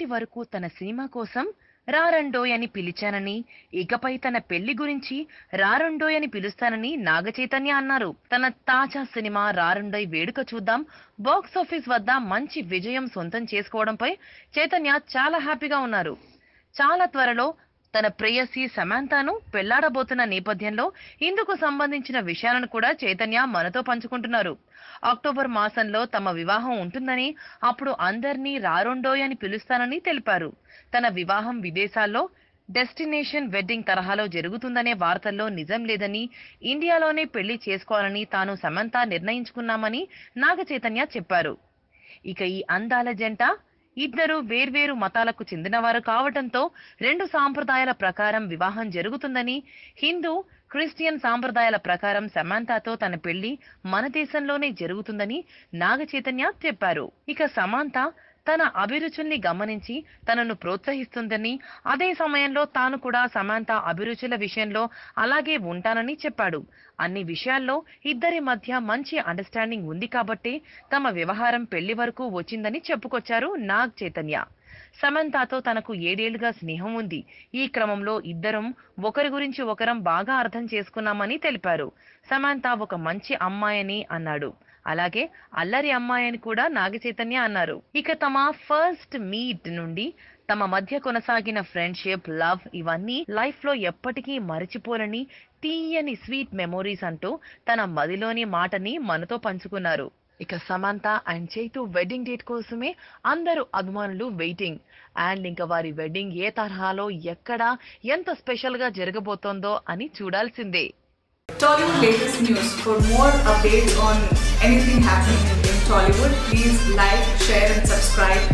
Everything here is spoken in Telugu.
ఇప్పటి వరకు తన సినిమా కోసం రారండోయ్ అని పిలిచానని, ఇకపై తన పెళ్లి గురించి రారండోయ్ అని పిలుస్తానని నాగ చైతన్య అన్నారు. తన తాజా సినిమా రారండోయ్ వేడుక చూద్దాం బాక్సాఫీస్ వద్ద మంచి విజయం సొంతం చేసుకోవడంపై చైతన్య చాలా హ్యాపీగా ఉన్నారు. చాలా త్వరలో తన ప్రేయసి సమాంతాను పెళ్లాడబోతున్న నేపథ్యంలో ఇందుకు సంబంధించిన విషయాలను కూడా చైతన్య మనతో పంచుకుంటున్నారు. అక్టోబర్ మాసంలో తమ వివాహం ఉంటుందని, అప్పుడు అందర్నీ రారొండోయ్ అని పిలుస్తానని తెలిపారు. తన వివాహం విదేశాల్లో డెస్టినేషన్ వెడ్డింగ్ తరహాలో జరుగుతుందనే వార్తల్లో నిజం లేదని, ఇండియాలోనే పెళ్లి చేసుకోవాలని తాను సమంత నిర్ణయించుకున్నామని నాగ చైతన్య చెప్పారు. ఇక ఈ అందాల జంట ఇద్దరు వేర్వేరు మతాలకు చెందినవారు కావటంతో 2 సాంప్రదాయాల ప్రకారం వివాహం జరుగుతుందని, హిందూ క్రిస్టియన్ సాంప్రదాయాల ప్రకారం సమాంతతో తన పెళ్లి మన దేశంలోనే జరుగుతుందని నాగ చైతన్య చెప్పారు. ఇక సమాంత తన అభిరుచుల్ని గమనించి తనను ప్రోత్సహిస్తుందని, అదే సమయంలో తాను కూడా సమాంత అభిరుచుల విషయంలో అలాగే ఉంటానని చెప్పాడు. అన్ని విషయాల్లో ఇద్దరి మధ్య మంచి అండర్స్టాండింగ్ ఉంది కాబట్టి తమ వ్యవహారం పెళ్లి వరకు వచ్చిందని చెప్పుకొచ్చారు నాగ్ చైతన్య. సమంతతో తనకు 7 ఏళ్లుగా స్నేహం ఉంది. ఈ క్రమంలో ఇద్దరం ఒకరి గురించి ఒకరం బాగా అర్థం చేసుకున్నామని తెలిపారు. సమంత ఒక మంచి అమ్మాయని అన్నాడు. అలాగే అల్లరి అమ్మాయని కూడా నాగ చైతన్య అన్నారు. ఇక తమ ఫస్ట్ మీట్ నుండి తమ మధ్య కొనసాగిన ఫ్రెండ్షిప్, లవ్ ఇవన్నీ లైఫ్ లో ఎప్పటికీ మరచిపోలేని తీయని స్వీట్ మెమోరీస్ అంటూ తన మదిలోని మాటని మనతో పంచుకున్నారు. ఇక Samantha and Chaitu wedding date కోసమే అందరూ అభిమానులు వెయిటింగ్. అండ్ ఇంకా వారి వెడ్డింగ్ ఏ తరహాలో, ఎక్కడ, ఎంత స్పెషల్ గా జరగబోతోందో అని చూడాల్సిందే. Tollywood latest news. For more updates on anything happening in Tollywood, please like, share and subscribe